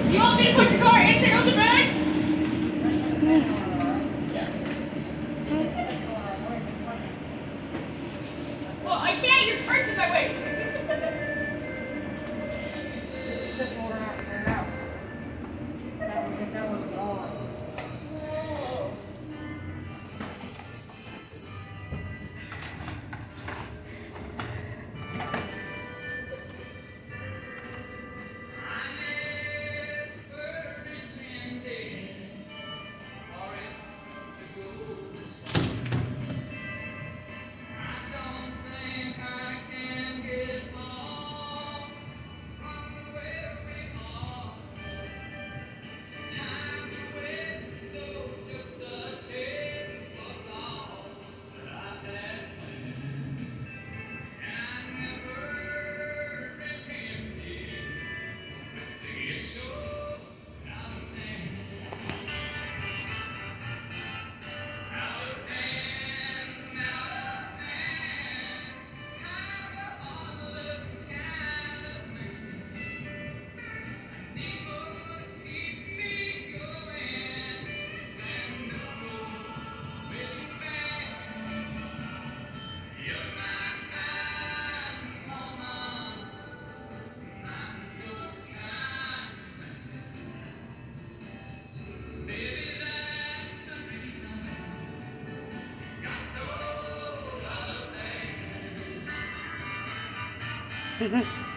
You want me to push the car and take out your bags? Yeah. Well, I can't. Your cart's in my way. Mm-hmm.